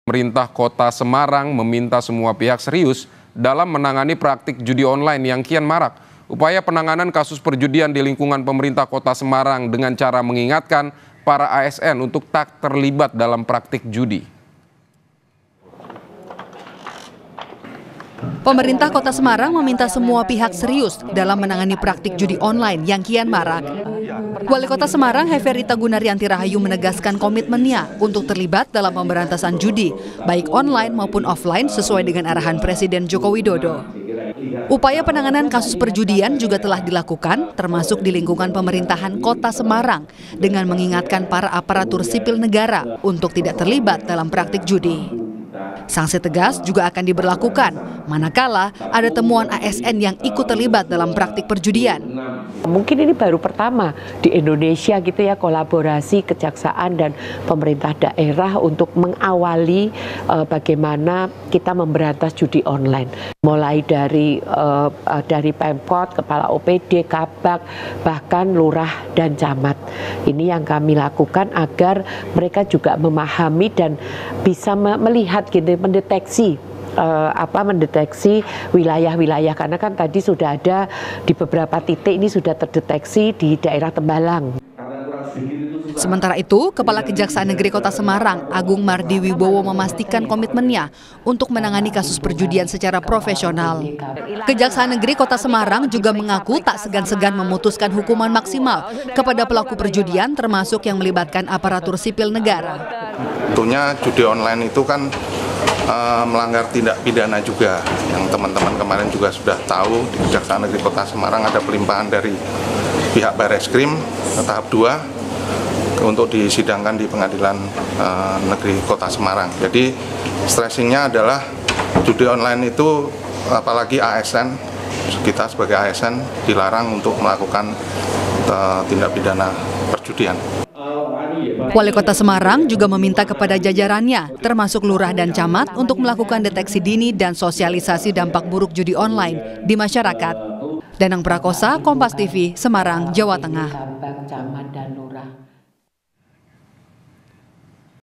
Pemerintah Kota Semarang meminta semua pihak serius dalam menangani praktik judi online yang kian marak. Upaya penanganan kasus perjudian di lingkungan pemerintah Kota Semarang dengan cara mengingatkan para ASN untuk tak terlibat dalam praktik judi. Pemerintah Kota Semarang meminta semua pihak serius dalam menangani praktik judi online yang kian marak. Wali Kota Semarang Heferita Gunaryanti Rahayu menegaskan komitmennya untuk terlibat dalam pemberantasan judi, baik online maupun offline sesuai dengan arahan Presiden Joko Widodo. Upaya penanganan kasus perjudian juga telah dilakukan, termasuk di lingkungan pemerintahan Kota Semarang, dengan mengingatkan para aparatur sipil negara untuk tidak terlibat dalam praktik judi. Sanksi tegas juga akan diberlakukan manakala ada temuan ASN yang ikut terlibat dalam praktik perjudian. Mungkin ini baru pertama di Indonesia gitu ya, kolaborasi kejaksaan dan pemerintah daerah untuk mengawali bagaimana kita memberantas judi online. Mulai dari Pemkot, Kepala OPD, Kabak, bahkan lurah dan camat. Ini yang kami lakukan agar mereka juga memahami dan bisa melihat gitu, mendeteksi wilayah-wilayah, karena kan tadi sudah ada di beberapa titik, ini sudah terdeteksi di daerah Tembalang. Sementara itu, Kepala Kejaksaan Negeri Kota Semarang, Agung Mardi Wibowo memastikan komitmennya untuk menangani kasus perjudian secara profesional. Kejaksaan Negeri Kota Semarang juga mengaku tak segan-segan memutuskan hukuman maksimal kepada pelaku perjudian, termasuk yang melibatkan aparatur sipil negara. Tentunya judi online itu kan melanggar tindak pidana juga, yang teman-teman kemarin juga sudah tahu. Di Kejaksaan Negeri Kota Semarang ada pelimpahan dari pihak Barreskrim tahap 2 untuk disidangkan di Pengadilan Negeri Kota Semarang. Jadi stressingnya adalah judi online itu, apalagi ASN, kita sebagai ASN dilarang untuk melakukan tindak pidana perjudian. Wali Kota Semarang juga meminta kepada jajarannya, termasuk lurah dan camat, untuk melakukan deteksi dini dan sosialisasi dampak buruk judi online di masyarakat. Danang Prakosa, Kompas TV, Semarang, Jawa Tengah.